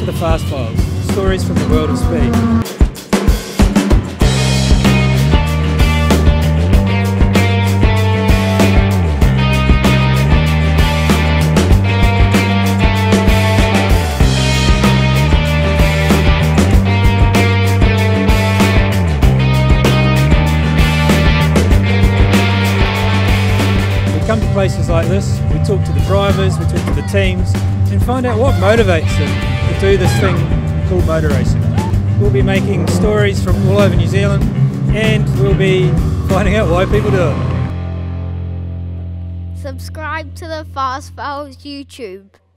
the Fast Files, stories from the world of speed. Come to places like this, we talk to the drivers, we talk to the teams and find out what motivates them to do this thing called motor racing. We'll be making stories from all over New Zealand and we'll be finding out why people do it. Subscribe to the Fast Files YouTube.